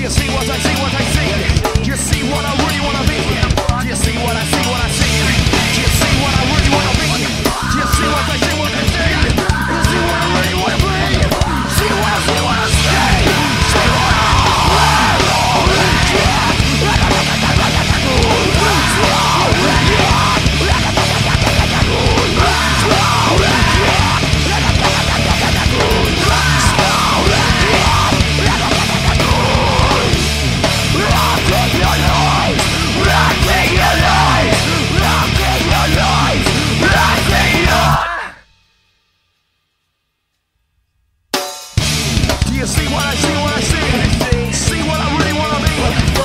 you see what I see, what I see? Do you see what I really wanna be? Do you see what I see, what I see? Do you see what I really wanna be? Do you see what I see, what I see? Do you see what I really wanna be? See what I see, what I see? See what I Do you see what I see, what I see? See what I really wanna be?